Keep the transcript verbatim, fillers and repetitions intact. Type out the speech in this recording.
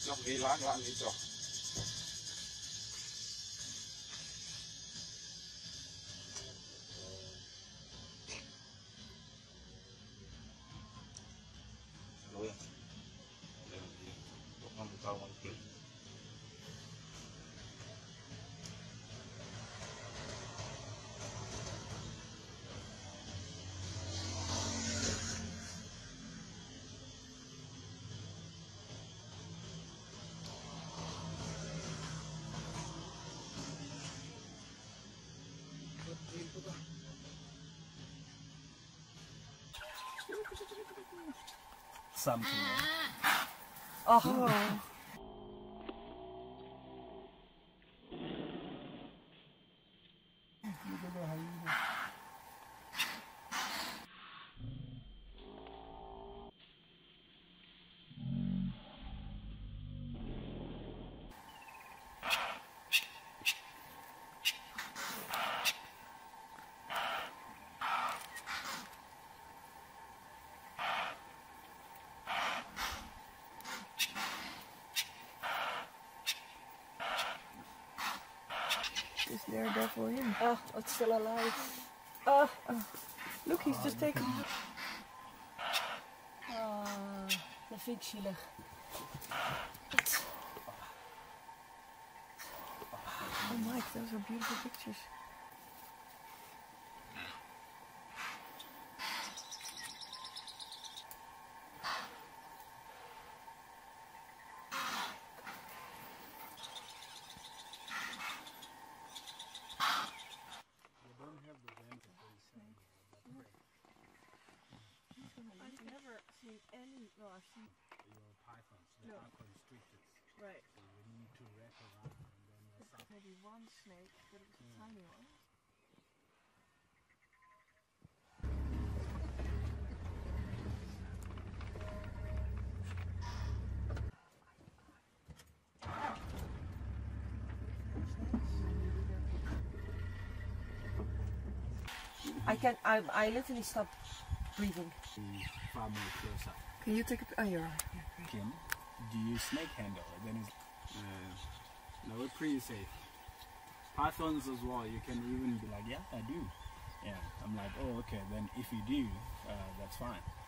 Trong cái láng láng cái trò. Lối à? Đây là gì? Một con tàu bằng kính. Something. Oh. Is there a devil in? Oh, it's still alive. Oh, Oh. Look, he's just taken. oh, dat vind ik zielig. Oh, Mike, those are beautiful pictures. I've never seen any. Well, I've seen. Your pythons, they No. are constricted. Right. So you need to wrap around and then you're suck. Maybe one snake, but it was a tiny one. I can. I. I literally stopped breathing. Far more closer. Can you take a? Oh, you're. Kim, do you snake handle? Then it's uh, no, we're pretty safe. Pythons as well. You can even be like, yeah, I do. Yeah, I'm like, oh, okay. Then if you do, uh, that's fine.